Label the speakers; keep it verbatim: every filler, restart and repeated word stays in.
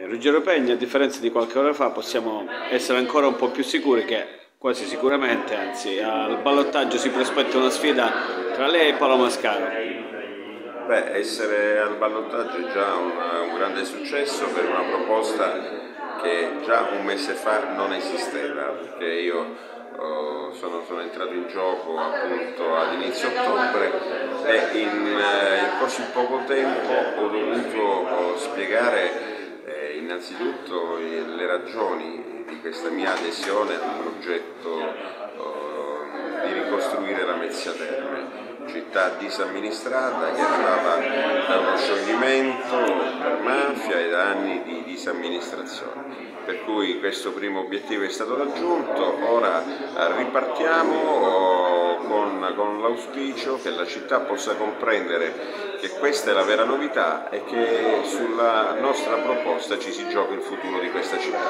Speaker 1: Ruggero Pegna, a differenza di qualche ora fa, possiamo essere ancora un po' più sicuri che quasi sicuramente, anzi, al ballottaggio si prospetta una sfida tra lei e Paolo Mascaro.
Speaker 2: Beh, essere al ballottaggio è già un, un grande successo per una proposta che già un mese fa non esisteva, perché io Oh, sono, sono entrato in gioco appunto ad inizio ottobre e in, eh, in così poco tempo ho dovuto oh, spiegare eh, innanzitutto eh, le ragioni di questa mia adesione al progetto oh, di ricostruire la Mezzia Terme, città disamministrata che arrivava da uno scioglimento per mafia e da anni di disamministrazione. Per cui questo primo obiettivo è stato raggiunto, ora ripartiamo con, con l'auspicio che la città possa comprendere che questa è la vera novità e che sulla nostra proposta ci si gioca il futuro di questa città.